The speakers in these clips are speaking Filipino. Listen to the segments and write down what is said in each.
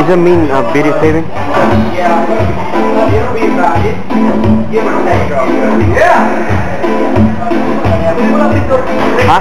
does it mean video saving? Yeah, it'll be about it. Give or take. Yeah. Huh?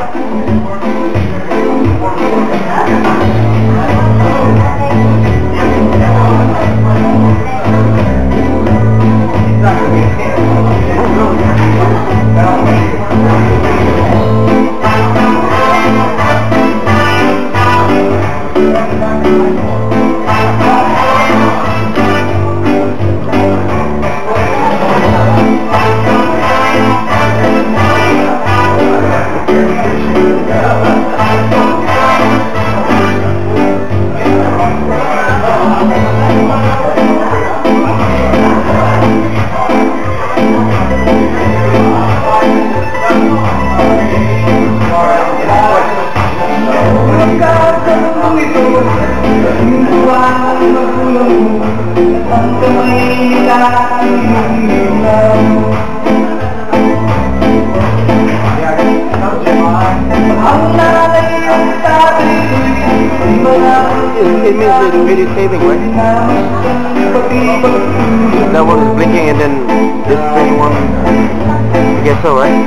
It means it's video saving, right? That one is blinking and then this thing one, I guess so, right?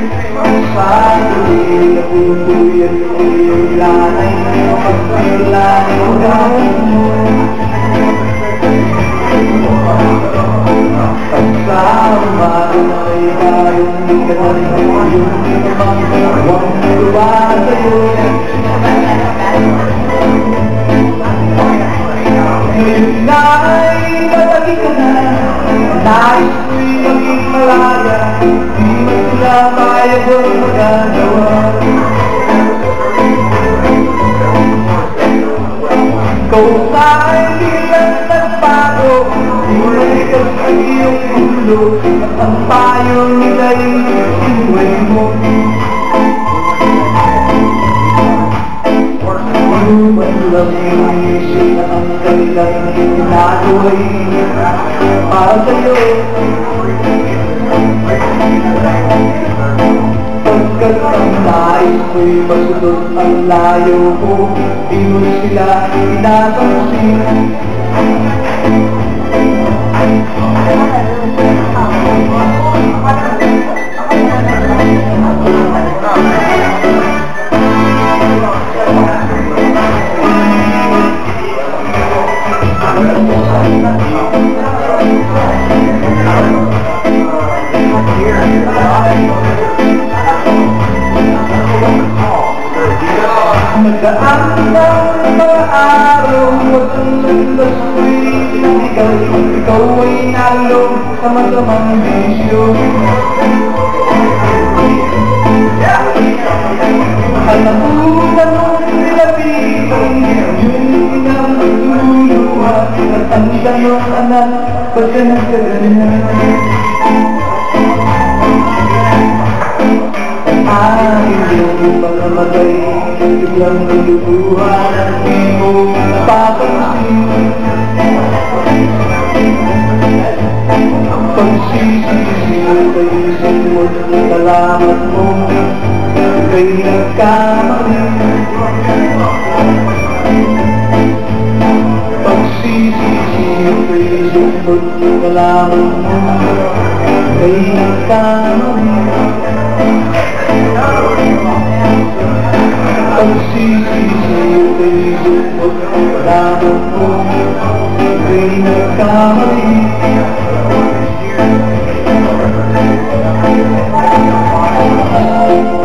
Nais ko'y maging malaya, di man sila payag o magagawa. Ikaw sa'y bilang nagbago, di mo nalikas ang iyong ulo, at ang payong nila'y inuwi mo. Manulang yung isip na ang kanilang ginagawa'y para sa'yo. Pagkat ang nais ko'y masunod ang layo ko, di mo sila pinapansin. Magdaan ng mga araw, magsunod ko'y ikaw, ikaw ay nalong sa masamang bisyo. Halapunan mong nilapitan, yung pinamaguluha, at ang tanong anak, ba't ka nagkaganyan? Yung mga magay, biglang naluluhan at di mo napapansin. Ang pagsisisiyo kay simot ng salamat mo, ika'y nagkamali. Pagsisisiyo kay simot ng salamat mo, ika'y nagkamali. Pagsisisiyo kay simot ng salamat mo, ika'y nagkamali. Thank you.